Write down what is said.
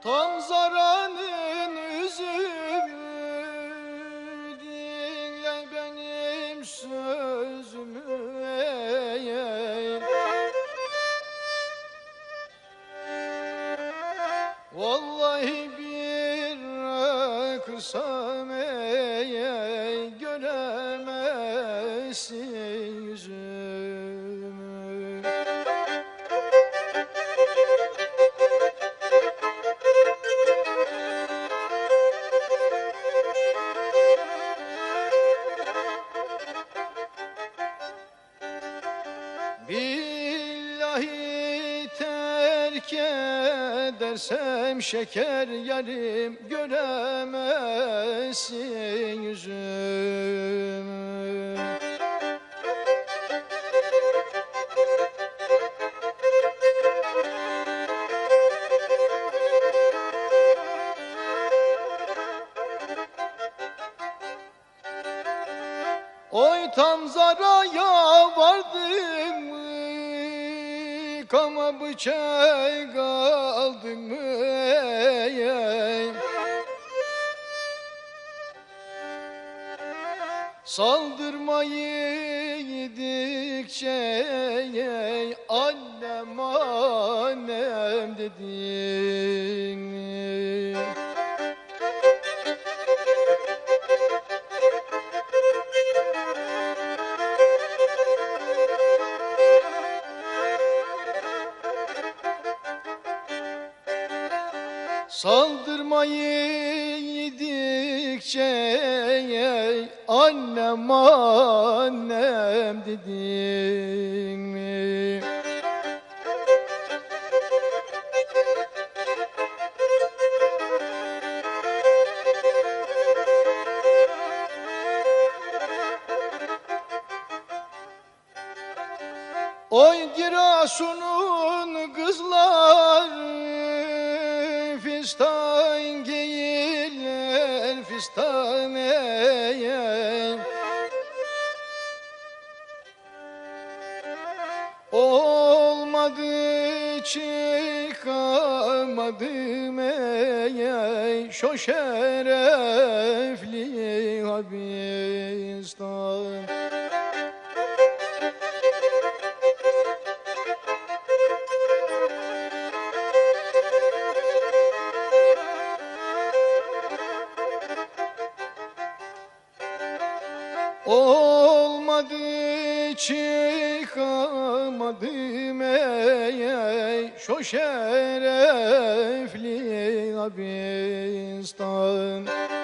Tam zaranın üzümü, dinle benim sözümü. Vallahi bir kırsam göremezsin yüzümü. Billahi terk edersem şeker yarim, göremezsin yüzümü. Oy tam zaraya vardım mı, kama bıçak aldın mı? Saldırmayı yedikçe annem annem dedin. Saldırmayı yedikçe annem annem dedin mi? Oy Giresun'un kızları fistan giyirler fistan. Olmadı çıkamadım şu şerefli Habistan. Olmadı çıkamadım şu şerefli Habistan.